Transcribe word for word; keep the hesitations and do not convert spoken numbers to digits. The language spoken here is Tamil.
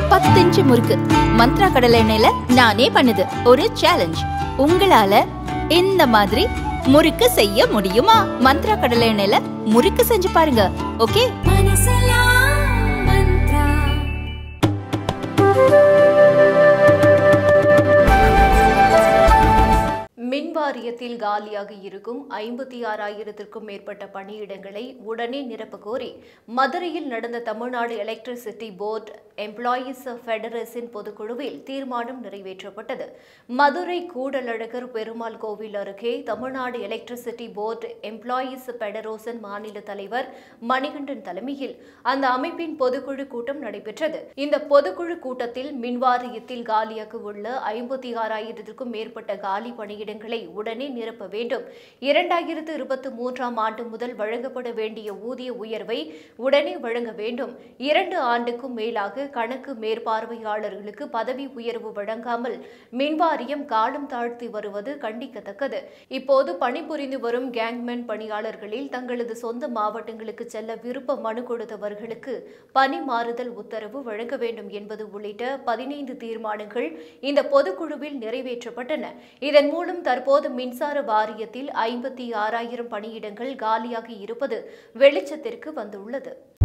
பத்து இன்ச்சு முறுக்கு மந்த்ரா கடலை எண்ணெயில நானே பண்ணுது. ஒரு சேலஞ்ச். உங்களால இந்த மாதிரி முறுக்கு செய்ய முடியுமா? மந்த்ரா கடலை எண்ணெயில முறுக்கு செஞ்சு பாருங்க. ஓகே? மின் வாரியத்தில் காலியாக இருக்கும் ஐம்பத்தி ஆறாயிரத்திற்கும் மேற்பட்ட பணியிடங்களை உடனே நிரப்ப கோரி மதுரையில் நடந்த Tamil Nadu electricity board employees federation பொதுக்குழுவில் தீர்மானம் நிறைவேற்றப்பட்டது. மதுரை கூடலழகர் பெருமாள் கோவில் அருகே Tamil Nadu electricity board employees federation மாநில தலைவர் மணிகண்டன் தலைமையில் அந்த அமைப்பின் பொதுக்குழு கூட்டம் நடைபெற்றது. இந்த பொதுக்குழு கூட்டத்தில் மின்வாரியத்தில் காலியாக உள்ள ஐம்பத்தி ஆறாயிரத்திற்கும் மேற்பட்ட காலி பணியிடங்கள் உடனே நிரப்ப வேண்டும். இரண்டாயிரத்து இருபத்தி மூன்றாம் ஆண்டு முதல் வழங்கப்பட வேண்டிய ஊதிய உயர்வை உடனே வழங்க வேண்டும். இரண்டு ஆண்டுக்கும் மேலாக கணக்கு மேற்பார்வையாளர்களுக்கு பதவி உயர்வு வழங்காமல் மின்வாரியம் காலம் தாழ்த்தி வருவது கண்டிக்கத்தக்கது. இப்போது பணிபுரிந்து வரும் கேங்மேன் பணியாளர்களில் தங்களது சொந்த மாவட்டங்களுக்கு செல்ல விருப்ப மனு கொடுத்தவர்களுக்கு பணி மாறுதல் உத்தரவு வழங்க வேண்டும் என்பது உள்ளிட்ட பதினைந்து தீர்மானங்கள் இந்த பொதுக்குழுவில் நிறைவேற்றப்பட்டன. இதன் மூலம் தற்போது மின்சார வாரியத்தில் ஐம்பத்தி ஆறாயிரம் பணியிடங்கள் காலியாக இருப்பது வெளிச்சத்திற்கு வந்துள்ளது.